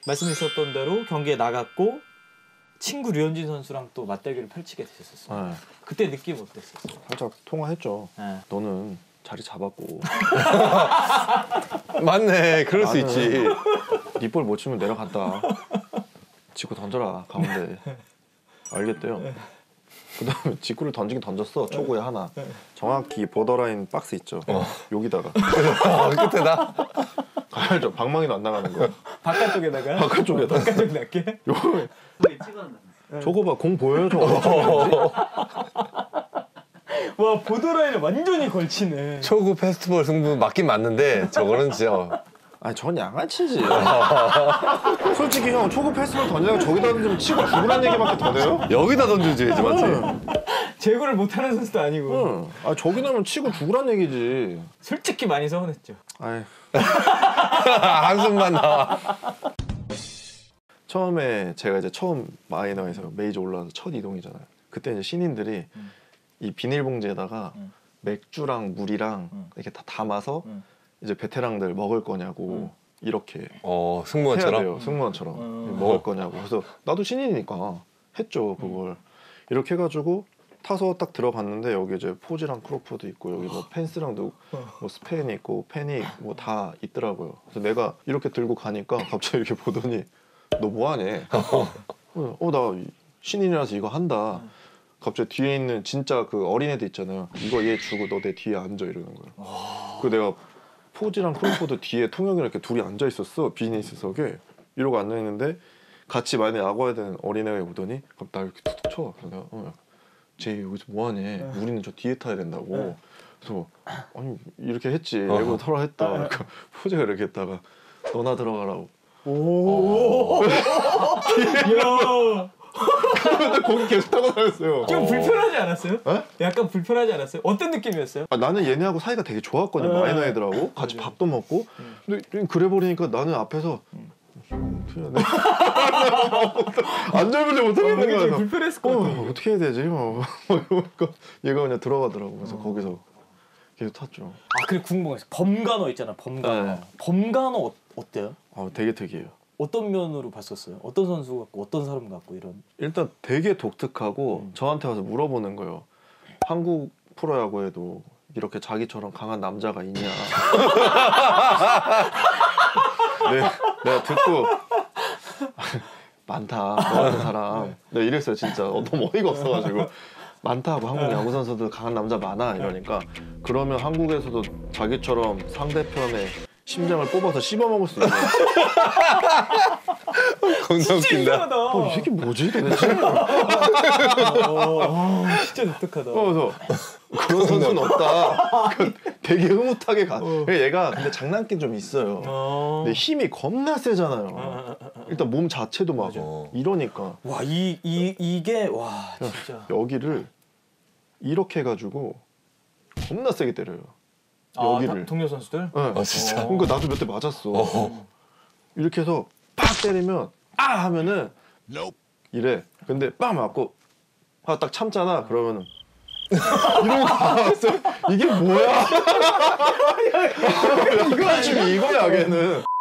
말씀하셨던 대로 경기에 나갔고 친구 류현진 선수랑 또 맞대결을 펼치게 되셨었어요. 네. 그때 느낌 어땠었어요? 살짝 통화했죠. 네. 너는 자리 잡았고 맞네. 그럴 수 있지. 네 볼 못 치면 내려간다. 직구 던져라 가운데. 알겠대요. 그 다음에 직구를 던지긴 던졌어. 초구에 하나. 정확히 보더라인 박스 있죠. 여기다가 끝에다. 가야죠. 방망이도 안 나가는 거. 바깥쪽에다가? 바깥쪽에다. 바깥쪽 낮게? 요거 저거 봐. 공 보여요? 저거. 와 보더라인에 완전히 걸치네. 초구 페스티벌 승부 맞긴 맞는데 저거는 진짜 아니 전 양아치지. 솔직히 형 초구 패스를 던지다가 저기다 던지면 치고 죽으란 얘기밖에 더 돼요? 여기다 던져줘야지 맞지? 제구를 못하는 선수도 아니고. 응. 아 저기 나면 치고 죽으란 얘기지. 솔직히 많이 서운했죠. 아이. 한숨만 나와. 처음에 제가 이제 처음 마이너에서 메이저 올라와서 첫 이동이잖아요. 그때 이제 신인들이 이 비닐봉지에다가 맥주랑 물이랑 이렇게 다 담아서 이제 베테랑들 먹을 거냐고 이렇게 해야 승무원처럼? 돼요. 승무원처럼 먹을 거냐고. 그래서 나도 신인이니까 했죠 그걸. 이렇게 해가지고 타서 딱 들어갔는데 여기 이제 포지랑 크로포드 있고 여기 뭐 펜스랑도 뭐 스팬이 있고 펜이 뭐 다 있더라고요. 그래서 내가 이렇게 들고 가니까 갑자기 이렇게 보더니 너 뭐하니? 나 신인이라서 이거 한다. 갑자기 뒤에 있는 진짜 그 어린애들 있잖아요. 이거 얘 주고 너 내 뒤에 앉아 이러는 거예요. 그 내가 포지랑 크로포드 뒤에 통역이랑 이렇게 둘이 앉아 있었어. 비즈니스석에 이러고 앉아 있는데 같이 만약에 야구해야 되는 어린애가 오더니 그럼 나 이렇게 툭툭 쳐. 그래서 내가 쟤 여기서 뭐하니? 우리는 저 뒤에 타야 된다고. 그래서 아니 이렇게 했지. 애고 털어 했다. 그러니까 포지가 이렇게 했다가 너나 들어가라고. 오. 야. 근데 거기 계속 타고 다녔어요. 좀 불편하지 않았어요? 에? 약간 불편하지 않았어요? 어떤 느낌이었어요? 나는 얘네하고 사이가 되게 좋았거든요. 마이너 애들하고 같이 밥도 먹고. 근데 그래 버리니까 나는 앞에서 어떻게 해야 돼? 안 잡으려 못하겠는 굉장히 거야. 불편했을 것 같아요. 어떻게 해야 되지? 이러니까 얘가 그냥 들어가더라고. 그래서 거기서 계속 탔죠. 아 그리고 궁금한 게 범간호 있잖아. 범간호. 네. 범간호 어때요? 되게 특이해요. 어떤 면으로 봤었어요? 어떤 선수 같고 어떤 사람 같고 이런. 일단 되게 독특하고 저한테 와서 물어보는 거예요. 한국 프로야구에도 이렇게 자기처럼 강한 남자가 있냐. 내가 듣고 많다 너 같은 사람. 내가 이랬어요 진짜. 너무 어이가 없어가지고. 많다고 한국 야구 선수들 강한 남자 많아 이러니까 그러면 한국에서도 자기처럼 상대편의 심장을 뽑아서 씹어먹을 수 있는. 겁나 웃긴다. 이 새끼 뭐지 도대체? 진짜 독특하다. 그래서 그런 선수는 없다. 되게 흐뭇하게 가. 얘가 근데 장난기 좀 있어요. 근데 힘이 겁나 세잖아요. 일단 몸 자체도 막 이러니까. 와 이게 와 진짜. 여기를 이렇게 해가지고 겁나 세게 때려요. 여기를. 동료 선수들? 네. 진짜? 그러니까 나도 몇 대 맞았어. 이렇게 해서 빡 때리면 하면은 이래. 근데 빡 맞고 딱 참잖아. 그러면은 이러고 가왔어. 이게 뭐야? 이거 지금 이거야 걔는.